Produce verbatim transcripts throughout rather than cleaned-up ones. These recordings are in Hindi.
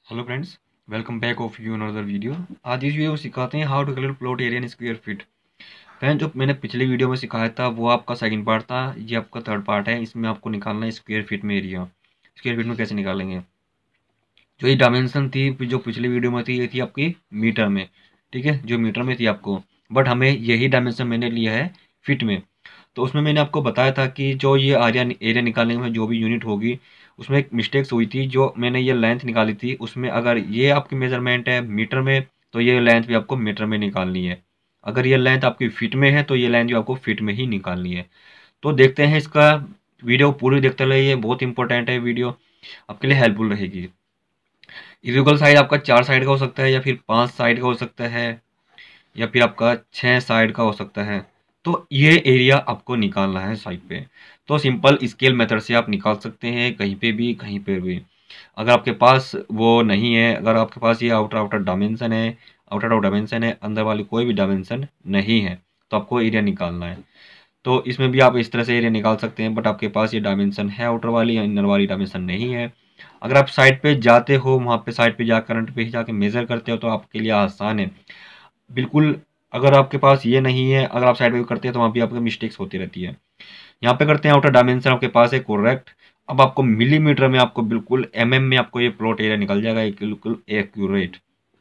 Hello friends, welcome back of you another video. आज इस वीडियो में सिखाते हैं how to calculate plot area in square feet. Friend, जो मैंने पिछले वीडियो में सिखाया था वो आपका सेकंड पार्ट था, ये आपका थर्ड पार्ट है। इसमें आपको निकालना है स्क्वायर फीट में एरिया। स्क्वायर फीट में कैसे निकालेंगे? जो ये डायमेंशन थी जो पिछली वीडियो में थी, ये थी आपकी मीटर में। ठीक है, जो मीटर में थी आपको, बट हमें यही डायमेंशन मैंने लिया है फीट में। तो उसमें मैंने आपको बताया था कि जो ये एरिया एरिया निकालने में जो भी यूनिट होगी, उसमें एक मिस्टेक्स हुई थी। जो मैंने ये लेंथ निकाली थी उसमें अगर ये आपकी मेजरमेंट है मीटर में, तो ये लेंथ भी आपको मीटर में निकालनी है। अगर ये लेंथ आपकी फीट में है तो ये लेंथ भी आपको फीट में ही निकालनी है। तो देखते हैं इसका वीडियो पूरी देखते रहिए, बहुत इंपॉर्टेंट है वीडियो, आपके लिए हेल्पफुल रहेगी। इरेगुलर साइड आपका चार साइड का हो सकता है, या फिर पांच साइड का हो सकता है, या फिर आपका छः साइड का हो सकता है। तो ये एरिया आपको निकालना है साइड पे। तो सिंपल स्केल मेथड से आप निकाल सकते हैं, कहीं पे भी कहीं पे भी। अगर आपके पास वो नहीं है, अगर आपके पास ये आउटर आउटर डायमेंशन है, आउटर आउटर डायमेंशन है, अंदर वाली कोई भी डायमेंशन नहीं है, तो आपको एरिया निकालना है। तो इसमें भी आप इस तरह से एरिया निकाल सकते हैं, बट आपके पास ये डायमेंशन है आउटर वाली या इनर वाली डायमेंशन नहीं है। अगर आप साइड पे जाते हो, वहाँ पे साइड पे जा करंट पे ही जाके मेजर करते हो, तो आपके लिए आसान है बिल्कुल। अगर आपके पास ये नहीं है, अगर आप साइड पे करते हैं तो वहाँ भी आपको मिस्टेक्स होती रहती है। यहाँ पे करते हैं आउटर डायमेंशन आपके पास है करेक्ट। अब आपको मिलीमीटर में, आपको बिल्कुल एमएम में आपको ये प्लॉट एरिया निकल जाएगा, एक बिल्कुल एक्यूरेट,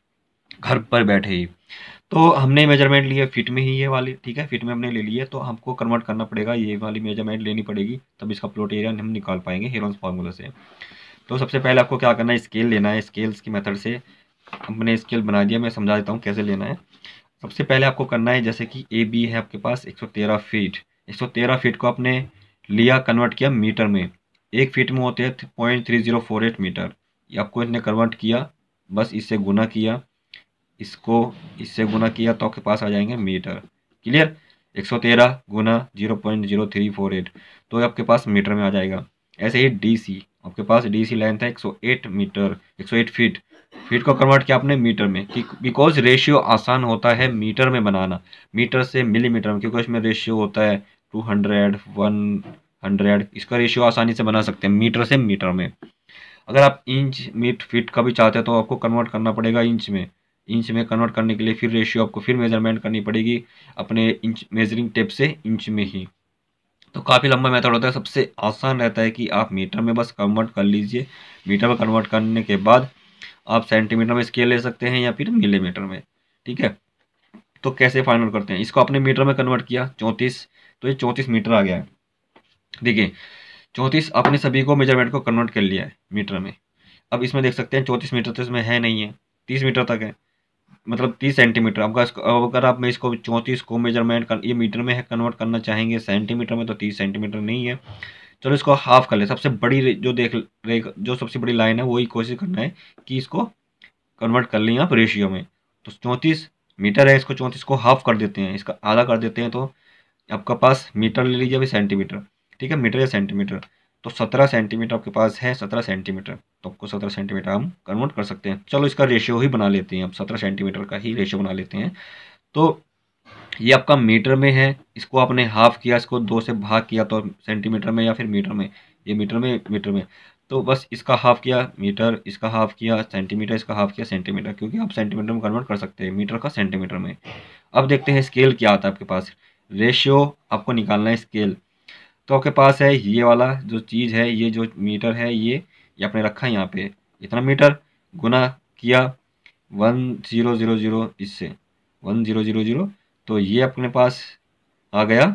घर पर बैठे ही। तो हमने मेजरमेंट लिए फिट में ही ये वाली, ठीक है, फिट में हमने ले लिए, तो हमको कन्वर्ट करना पड़ेगा, ये वाली मेजरमेंट लेनी पड़ेगी, तब इसका प्लॉट एरिया हम निकाल पाएंगे हेरोन्स फार्मूला से। तो सबसे पहले आपको क्या करना है, स्केल लेना है। स्केल्स की मेथड से हमने स्केल बना दिया, मैं समझा देता हूँ कैसे लेना है। सबसे पहले आपको करना है, जैसे कि ए बी है आपके पास एक सौ तेरह फीट, एक सौ तेरह फीट को आपने लिया, कन्वर्ट किया मीटर में। एक फीट में होते हैं point three zero four eight metre. ये आपको इसने कन्वर्ट किया, बस इससे गुना किया, इसको इससे गुना किया, तो आपके पास आ जाएंगे मीटर। क्लियर? एक सौ तेरह गुना zero point zero three four eight, तो आपके पास मीटर में आ जाएगा। ऐसे ही डी सी, आपके पास डी सी लेंथ है एक सौ आठ मीटर, एक सौ आठ फीट। फीट को कन्वर्ट किया आपने मीटर में, बिकॉज रेशियो आसान होता है मीटर में बनाना, मीटर से मिलीमीटर में, क्योंकि इसमें रेशियो होता है टू हंड्रेड वन हंड्रेड। इसका रेशियो आसानी से बना सकते हैं मीटर से मीटर में। अगर आप इंच मीट फीट का भी चाहते हैं तो आपको कन्वर्ट करना पड़ेगा इंच में। इंच में कन्वर्ट करने के लिए फिर रेशियो आपको फिर मेजरमेंट करनी पड़ेगी अपने इंच मेजरिंग टेप से, इंच में ही। तो काफ़ी लंबा मेथड होता है, सबसे आसान रहता है कि आप मीटर में बस कन्वर्ट कर लीजिए। मीटर में कन्वर्ट करने के बाद आप सेंटीमीटर में स्केल ले सकते हैं या फिर मिलीमीटर में। ठीक है, तो कैसे फाइनल करते हैं, इसको आपने मीटर में कन्वर्ट किया चौंतीस, तो ये चौंतीस मीटर आ गया है। देखिए, चौंतीस आपने सभी को मेजरमेंट को कन्वर्ट कर लिया है मीटर में। अब इसमें देख सकते हैं चौंतीस मीटर तो इसमें है नहीं है, तीस मीटर तक है, मतलब तीस सेंटीमीटर। आपका अब अगर आप मैं इसको चौंतीस को मेजरमेंट कर, ये मीटर में है, कन्वर्ट करना चाहेंगे सेंटीमीटर में, तो तीस सेंटीमीटर नहीं है। चलो इसको हाफ कर ले। सबसे बड़ी रे- जो देख रे- जो सबसे बड़ी लाइन है वही कोशिश करना है कि इसको कन्वर्ट कर लें आप रेशियो में। तो चौंतीस मीटर है, इसको चौंतीस को हाफ कर देते हैं, इसका आधा कर देते हैं, तो आपका पास मीटर ले लीजिए अभी सेंटीमीटर। ठीक है, मीटर या सेंटीमीटर, तो सत्रह सेंटीमीटर आपके पास है, सत्रह सेंटीमीटर, तो आपको सत्रह सेंटीमीटर हम कन्वर्ट कर सकते हैं। चलो इसका रेशियो ही बना लेते हैं, अब सत्रह सेंटीमीटर का ही रेशियो बना लेते हैं। तो ये आपका मीटर में है, इसको आपने हाफ किया, इसको दो से भाग किया, तो सेंटीमीटर में या फिर मीटर में, ये मीटर में मीटर में, तो बस इसका हाफ किया मीटर, इसका हाफ किया सेंटीमीटर, इसका हाफ किया सेंटीमीटर, क्योंकि आप सेंटीमीटर में कन्वर्ट कर सकते हैं मीटर का सेंटीमीटर में। अब देखते हैं स्केल क्या आता है आपके पास। रेशियो आपको निकालना है स्केल। तो आपके पास है ये वाला जो चीज़ है, ये जो मीटर है, ये ये आपने रखा है यहाँ पे, इतना मीटर गुना किया वन ज़ीरो ज़ीरो ज़ीरो इससे, वन ज़ीरो ज़ीरो ज़ीरो, तो ये अपने पास आ गया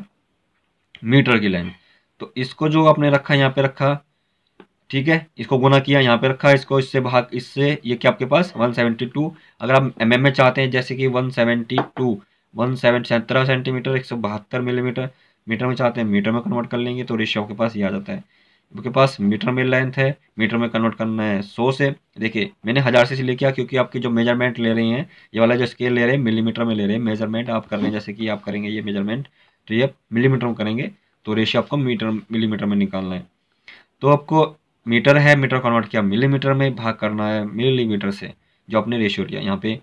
मीटर की लाइन। तो इसको जो आपने रखा यहाँ पे रखा, ठीक है, इसको गुना किया, यहाँ पे रखा, इसको इससे भाग, इससे ये क्या आपके पास वन सेवेंटी टू। अगर आप एम एम में चाहते हैं, जैसे कि one seventy two, one seven सत्रह सेंटीमीटर, एक सौ बहत्तर मिलीमीटर, मीटर में चाहते हैं मीटर में कन्वर्ट कर लेंगे, तो रेशियो आपके पास ये आ जाता है। आपके पास मीटर में लेंथ है, मीटर में कन्वर्ट करना है सौ से। देखिए मैंने हज़ार से इसलिए किया क्योंकि आपकी जो मेजरमेंट ले रहे हैं, ये वाला जो स्केल ले रहे हैं मिलीमीटर में ले रहे हैं, मेजरमेंट आप कर रहे हैं, जैसे कि आप करेंगे ये मेजरमेंट, तो ये मिलीमीटर में करेंगे, तो रेशियो आपको मीटर मिलीमीटर में निकालना है। तो आपको मीटर है, मीटर कन्वर्ट किया मिलीमीटर में, भाग करना है मिलीमीटर से, जो आपने रेशियो लिया यहाँ पे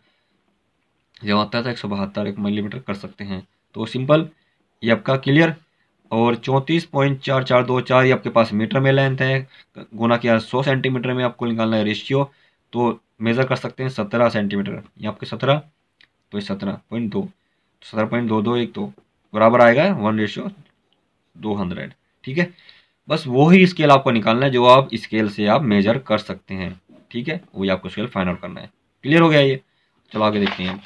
जब आता था एक सौ बहत्तर एक मिलीमीटर कर सकते हैं। तो सिंपल, ये आपका क्लियर। और चौंतीस पॉइंट चार चार दो चार ये आपके पास मीटर में लेंथ है, गुना किया सौ सेंटीमीटर में, आपको निकालना है रेशियो। तो मेज़र कर सकते हैं सत्रह सेंटीमीटर, ये आपके सत्रह, तो ये सत्रह पॉइंट दो, सत्रह पॉइंट दो दो एक तो बराबर आएगा वन रेशियो दो हंड्रेड। ठीक है, बस वो ही स्केल आपको निकालना है जो आप स्केल से आप मेजर कर सकते हैं। ठीक है, वही आपको स्केल फाइंड आउट करना है। क्लियर हो गया ये? चलो आगे देखते हैं।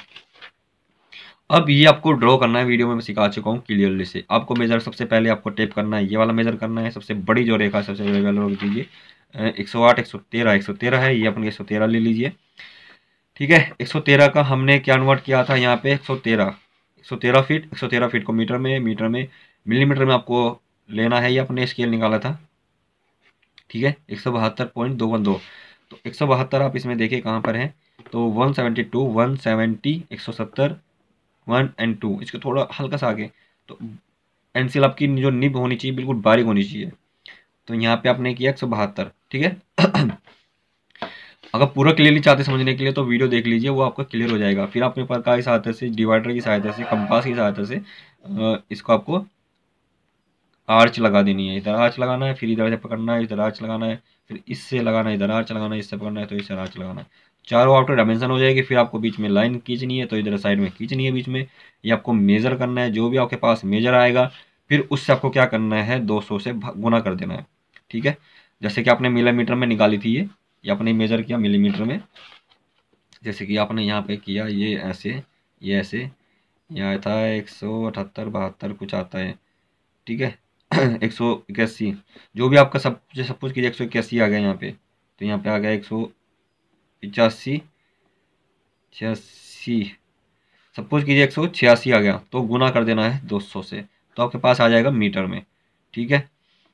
अब ये आपको ड्रॉ करना है, वीडियो में मैं सिखा चुका हूँ क्लियरली से। आपको मेजर सबसे पहले आपको टेप करना है, ये वाला मेजर करना है, सबसे बड़ी जो रेखा सबसे पहले कीजिए एक सौ आठ एक सौ तेरह एक सौ तेरह है, ये अपने एक सौ तेरह ले लीजिए। ठीक है, एक सौ तेरह का हमने क्या कन्वर्ट किया था यहाँ पे एक सौ तेरह एक सौ तेरह फीट, एक सौ तेरह फीट को मीटर में, मीटर में मिलीमीटर में आपको लेना है, ये अपने स्केल निकाला था। ठीक है, एक सौ बहत्तर पॉइंट दो वन दो, तो एक सौ बहत्तर आप इसमें देखिए कहाँ पर है, तो one seventy two one seventy एक सौ सत्तर वन एंड टू, इसके थोड़ा हल्का सा आगे, तो पेंसिल आपकी जो निब होनी चाहिए बिल्कुल बारीक होनी चाहिए, तो यहाँ पे आपने किया एक सौ बहत्तर। ठीक है अगर पूरा क्लियरली चाहते समझने के लिए तो वीडियो देख लीजिए, वो आपका क्लियर हो जाएगा। फिर आपने प्रकार की सहायता से, डिवाइडर की सहायता से, कंपास की सहायता से इसको आपको आर्च लगा देनी है, इधर आर्च लगाना है, फिर इधर से पकड़ना है, इधर आर्च लगाना है, फिर इससे लगाना है, इधर आर्च लगाना है, इससे पकड़ना है तो इससे आर्च लगाना है, चारों आफ्टर डायमेंशन हो जाएगी। फिर आपको बीच में लाइन खींचनी है, तो इधर साइड में खींचनी है बीच में, ये आपको मेजर करना है, जो भी आपके पास मेजर आएगा फिर उससे आपको क्या करना है दो सौ से गुना कर देना है। ठीक है, जैसे कि आपने मिलीमीटर में निकाली थी ये ये आपने मेजर किया मिलीमीटर में, जैसे कि आपने यहाँ पे किया ये ऐसे, ये ऐसे, यहाँ था एक सौ अठहत्तर बहत्तर कुछ आता है। ठीक है एक सौ इक्यासी, जो भी आपका सब सपोज कीजिए एक सौ इक्यासी आ गया यहाँ पे, तो यहाँ पे आ गया एक सौ पिचासी छियासी, सपोज कीजिए एक सौ छियासी आ गया, तो गुना कर देना है दो सौ से, तो आपके पास आ जाएगा मीटर में। ठीक है,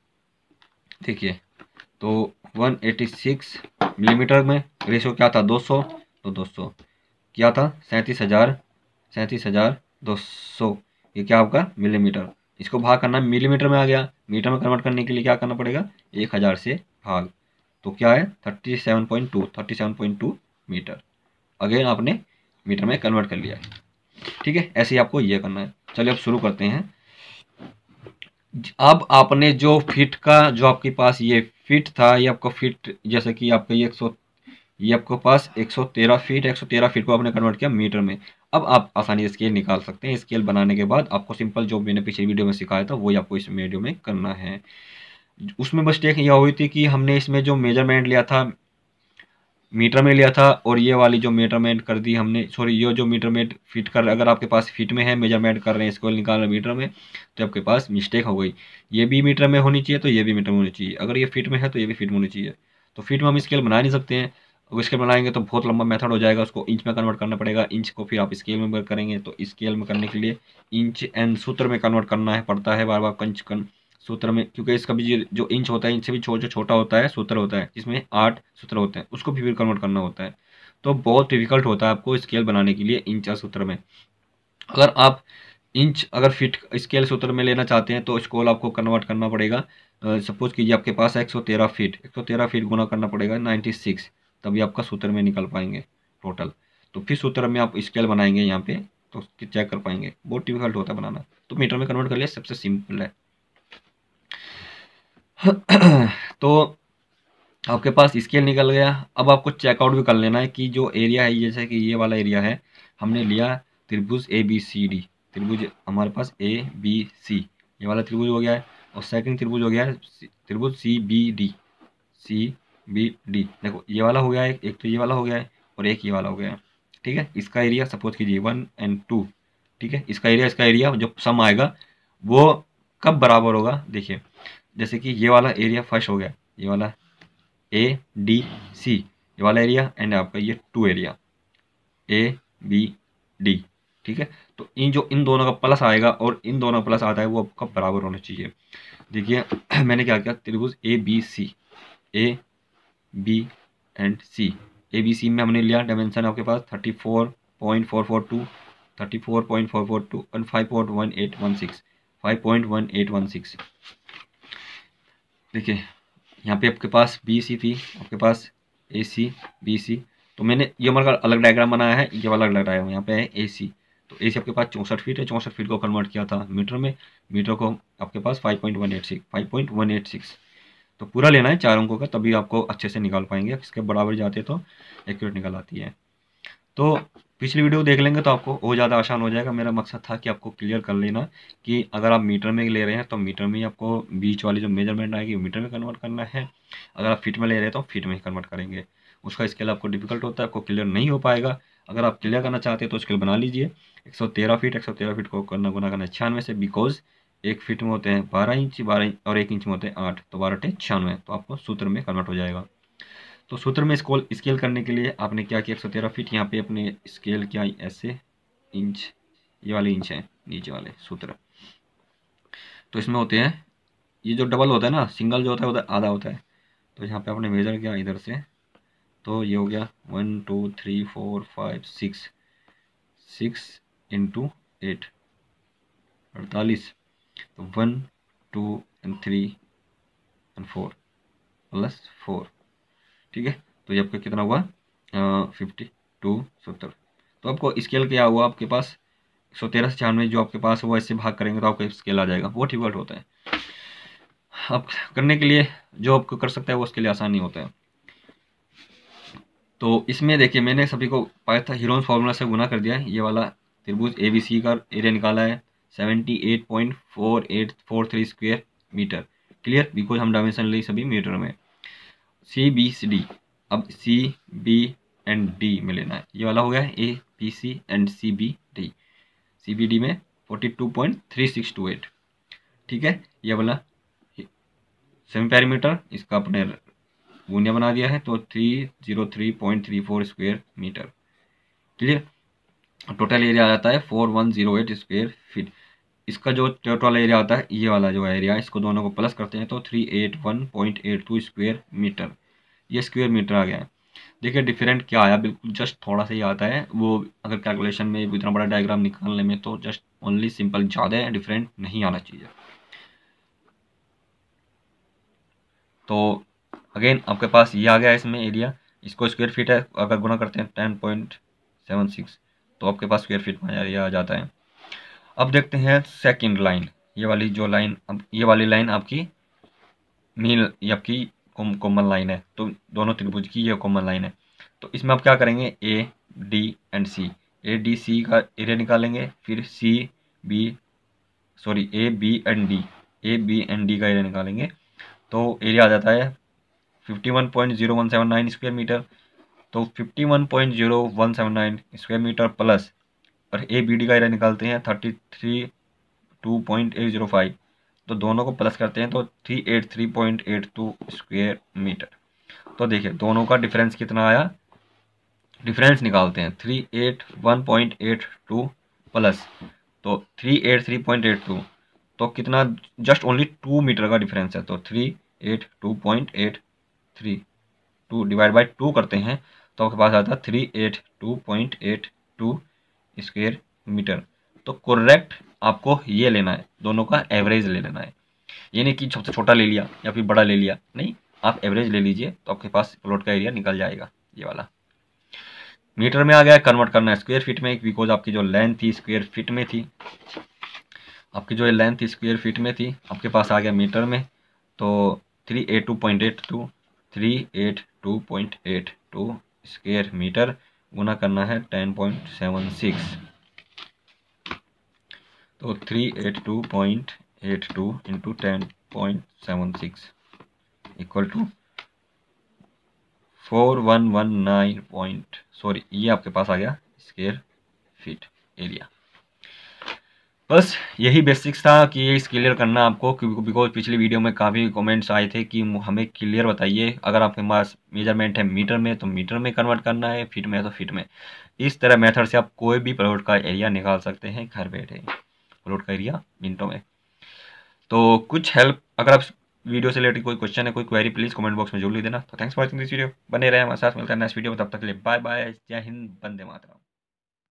देखिए तो वन एटी सिक्स मिलीमीटर में रेशो क्या था दो सौ, तो दो सौ क्या था सैंतीस हज़ार सैंतीस हज़ार दो सौ, ये क्या आपका मिलीमीटर, इसको भाग करना मिलीमीटर में आ गया, मीटर में कन्वर्ट करने के लिए क्या करना पड़ेगा एक हज़ार से भाग, तो क्या है thirty seven point two thirty seven point two metre, again आपने मीटर में कन्वर्ट कर लिया है। ठीक है, ऐसे ही आपको ये करना है। चलिए अब शुरू करते हैं। अब आपने जो फिट का जो आपके पास ये फिट था, ये आपका फिट जैसे कि आपका ये एक सौ, ये आपके पास एक सौ तेरह फीट एक सौ तेरह फीट को आपने कन्वर्ट किया मीटर में। अब आप आसानी से स्केल निकाल सकते हैं। स्केल बनाने के बाद आपको सिंपल जो मैंने पिछले वीडियो में सिखाया था वही आपको इस वीडियो में करना है। उसमें मिस्टेक यह हुई थी कि हमने इसमें जो मेजरमेंट लिया था मीटर में लिया था, और ये वाली जो मेजरमेंट कर दी हमने, सॉरी ये जो मेजरमेंट फिट कर, अगर आपके पास फिट में है मेजरमेंट कर रहे हैं स्केल निकाल रहे हैं मीटर में, तो आपके पास मिस्टेक हो गई। ये भी मीटर में होनी चाहिए तो ये भी मीटर में होनी चाहिए, अगर ये फिट में है तो ये भी फिट में होनी चाहिए। तो फिट में हम स्केल बना नहीं सकते हैं, अगर स्केल बनाएंगे तो बहुत लंबा मेथड हो जाएगा, उसको इंच में कन्वर्ट करना पड़ेगा, इंच को फिर आप स्केल में करेंगे, तो स्केल में करने के लिए इंच एंड सूत्र में कन्वर्ट करना है पड़ता है बार बार कंच कन सूत्र में, क्योंकि इसका भी जो इंच होता है इंच से भी जो छोटा होता है सूत्र होता है जिसमें आठ सूत्र होते हैं, उसको भी फिर कन्वर्ट करना होता है। तो बहुत डिफिकल्ट होता है आपको स्केल बनाने के लिए इंच और सूत्र में। अगर आप इंच अगर फिट स्केल सूत्र में लेना चाहते हैं तो इसको आपको कन्वर्ट करना पड़ेगा। सपोज कीजिए आपके पास है एक सौ तेरह फीट, एक सौ तेरह फीट गुना करना पड़ेगा नाइन्टी सिक्स, तभी आपका सूत्र में निकल पाएंगे टोटल। तो फिर सूत्र में आप स्केल बनाएंगे यहाँ पे तो चेक कर पाएंगे, बहुत डिफिकल्ट होता है बनाना। तो मीटर में कन्वर्ट कर लिया, सबसे सिंपल है। तो आपके पास स्केल निकल गया। अब आपको चेकआउट भी कर लेना है कि जो एरिया है, जैसे कि ये वाला एरिया है, हमने लिया त्रिभुज ए बी सी डी, त्रिभुज हमारे पास ए बी सी, ये वाला त्रिभुज हो गया है, और सेकंड त्रिभुज हो गया है त्रिभुज C B D, C B D, देखो ये वाला हो गया है, एक तो ये वाला हो गया है और एक ये वाला हो गया है। ठीक है, इसका एरिया सपोज कीजिए वन एंड टू। ठीक है, इसका एरिया इसका एरिया जो सम आएगा वो कब बराबर होगा, देखिए जैसे कि ये वाला एरिया फर्स्ट हो गया, ये वाला ए डी सी, ये वाला एरिया, एंड आपका ये two area A B D. ठीक है, तो इन जो इन दोनों का प्लस आएगा और इन दोनों का प्लस आता है वो आपका बराबर होना चाहिए। देखिए मैंने क्या किया, त्रिभुज A B C, A B and C, A B C में हमने लिया डायमेंशन आपके पास thirty four point four four two, thirty four point four four two and five point one eight one six, five point one eight one six. देखिए यहाँ पे आपके पास बी सी थी, आपके पास ए सी बी सी, तो मैंने ये हमारा अलग डायग्राम बनाया है, ये वाला अलग डायग्राम यहाँ पे है ए सी। तो ए सी आपके पास चौंसठ फीट है, चौंसठ फीट को कन्वर्ट किया था मीटर में, मीटर को आपके पास five point one eight six five point one eight six. तो पूरा लेना है चार अंकों का, तभी आपको अच्छे से निकाल पाएंगे। इसके बराबर जाते तो एक्यूरेट निकल आती है। तो पिछली वीडियो देख लेंगे तो आपको और ज़्यादा आसान हो जाएगा। मेरा मकसद था कि आपको क्लियर कर लेना कि अगर आप मीटर में ले रहे हैं तो मीटर में ही आपको बीच वाली जो मेजरमेंट आएगी वो मीटर में कन्वर्ट करना है। अगर आप फीट में ले रहे हैं तो फीट में ही कन्वर्ट करेंगे। उसका स्केल आपको डिफिकल्ट होता है, आपको क्लियर नहीं हो पाएगा। अगर आप क्लियर करना चाहते हैं तो स्केल बना लीजिए। एक सौ तेरह फीट एक सौ तेरह फीट को करना गुना करना छियानवे से, बिकॉज एक फीट में होते हैं बारह इंच बारह इंच और एक इंच में होते हैं आठ, तो बारह टे छियानवे, तो आपको सूत्र में कन्वर्ट हो जाएगा। तो सूत्र में स्कोल स्केल करने के लिए आपने क्या किया, एक सौ तेरह फीट यहाँ पे अपने स्केल किया ऐसे, इंच ये वाले इंच है नीचे वाले सूत्र। तो इसमें होते हैं ये जो डबल होता है ना, सिंगल जो होता है उधर आधा होता है। तो यहाँ पे आपने मेजर किया इधर से, तो ये हो गया one two three four five six, six into eight अड़तालीस। तो one two and three and four plus four, ठीक है। तो ये आपका कितना हुआ, फिफ्टी टू सत्तर। तो आपको स्केल क्या हुआ आपके पास, एक सौ तेरह से छियानवे जो आपके पास हुआ, इससे भाग करेंगे तो आपका स्केल आ जाएगा। वो डिफिकल्ट होता है अब करने के लिए, जो आपको कर सकता है वो उसके लिए आसान नहीं होता है। तो इसमें देखिए मैंने सभी को पाइथागोरस फार्मूला से गुना कर दिया है। ये वाला त्रिभुज ए बी सी का एरिया निकाला है seventy eight point four eight four three square metre. Clear, because हम डायमेंशन ली सभी मीटर में। सी बी सी डी, अब सी बी एंड डी में लेना है। ये वाला हो गया A B C and C B D. C B D में forty two point three six two eight, ठीक है। ये वाला सेमी पैरीमीटर, इसका अपने गुनिया बना दिया है, तो three zero three point three four square metre. Clear, total area आ जाता है four one zero eight square feet. इसका जो टोटल एरिया आता है ये वाला जो एरिया, इसको दोनों को प्लस करते हैं तो three eight one point eight two square metre. ये स्क्वायर मीटर आ गया है। देखिए डिफरेंट क्या आया, बिल्कुल जस्ट थोड़ा सा ही आता है वो, अगर कैलकुलेशन में इतना बड़ा डायग्राम निकालने में तो जस्ट ओनली सिंपल, ज़्यादा डिफरेंट नहीं आना चाहिए। तो अगेन आपके पास ये आ गया इसमें एरिया, इसको स्क्वायर फीट है, अगर गुना करते हैं टेन पॉइंट सेवन सिक्स तो आपके पास स्क्वायर फीट में एरिया आ जाता है। अब देखते हैं सेकंड लाइन, ये वाली जो लाइन, अब ये वाली लाइन आपकी मील, ये आपकी कॉमन लाइन है, तो दोनों त्रिभुज की ये कॉमन लाइन है। तो इसमें आप क्या करेंगे, A D and C, A D C का एरिया निकालेंगे, फिर C B sorry A B and D, A B and D का एरिया निकालेंगे, तो एरिया आ जाता है fifty one point zero one seven nine square metre. तो fifty one point zero one seven nine square metre plus, और ए बी डी का एरिया निकालते हैं thirty three two point eight zero five, तो दोनों को प्लस करते हैं तो three eight three point eight two square metre. तो देखिए दोनों का डिफरेंस कितना आया, डिफरेंस निकालते हैं three eight one point eight two plus तो three eight three point eight two, तो कितना, जस्ट ओनली टू मीटर का डिफरेंस है। तो three eight two point eight three, two divide by two करते हैं तो आपके पास आता है three eight two point eight two square metre. तो करेक्ट आपको ये लेना है, दोनों का एवरेज ले लेना है। ये नहीं कि सबसे छोटा ले लिया या फिर बड़ा ले लिया, नहीं, आप एवरेज ले लीजिए तो आपके पास प्लॉट का एरिया निकल जाएगा। ये वाला मीटर में आ गया, कन्वर्ट करना है स्क्वायर फीट में, बिकॉज आपकी जो लेंथ थी स्क्वायर फीट में थी, आपकी जो लेंथ स्क्वायर फीट में थी, आपके पास आ गया मीटर में। तो three eight two point eight two three eight two point eight two square metre गुना करना है टेन पॉइंट सेवन सिक्स, तो three eight two point eight two into ten point seven six equal to four one one nine point, sorry ये आपके पास आ गया स्क्वायर फीट एरिया। बस यही बेसिक्स था कि ये क्लियर करना आपको, बिकॉज पिछली वीडियो में काफ़ी कमेंट्स आए थे कि हमें क्लियर बताइए, अगर आपके पास मेजरमेंट है मीटर में तो मीटर में कन्वर्ट करना है, फीट में है तो फीट में। इस तरह मेथड से आप कोई भी प्लॉट का एरिया निकाल सकते हैं घर बैठे, प्लॉट का एरिया मिनटों में। तो कुछ हेल्प, अगर आप वीडियो से रिलेटेड कोई क्वेश्चन है, कोई क्वेरी, प्लीज़ कमेंट बॉक्स में जरूर लिख देना। तो thanks for watching this video, बने रहे हमारे साथ, मिलते हैं नेक्स्ट वीडियो में, तब तक के लिए बाय बाय, जय हिंद, वंदे मातरम।